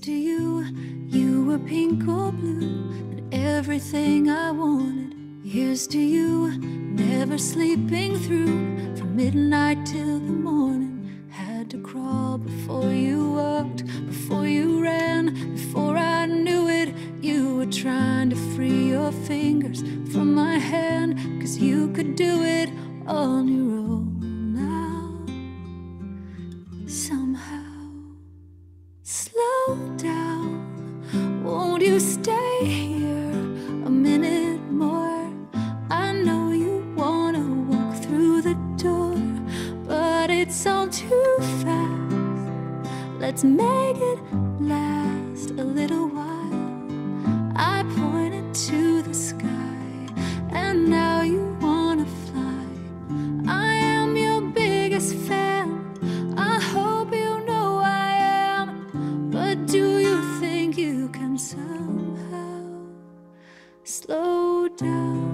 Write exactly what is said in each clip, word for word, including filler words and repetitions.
to you, you were pink or blue, and everything I wanted. Here's to you, never sleeping through, from midnight till the morning. Had to crawl before you walked, before you ran, before I knew it. You were trying to free your fingers from my hand, 'cause you could do it on your own now. Somehow, slow down, won't you stay here a minute more? I know you wanna walk through the door, but it's all too fast. Let's make it last a little while. I pointed to the sky, and now you wanna fly. I am your biggest fan, I hope you know I am. But do you think you can somehow slow down?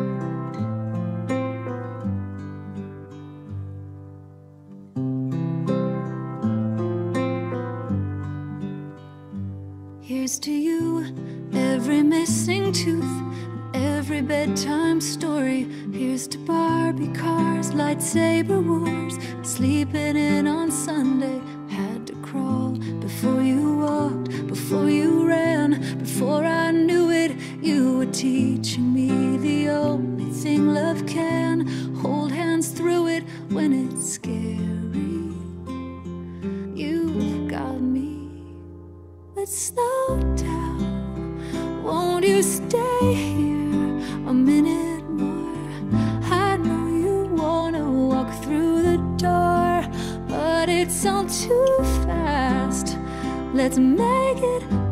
Here's to you, every missing tooth, every bedtime story. Here's to Barbie cars, lightsaber wars, sleeping in on Sunday. Had to crawl before you walked, before you ran, before I knew it. You were teaching me the only thing love can. Hold hands through it when it's scary. You've got me. Let's slow down, won't you stay here a minute more? I know you wanna walk through the door, but it's all too fast. Let's make it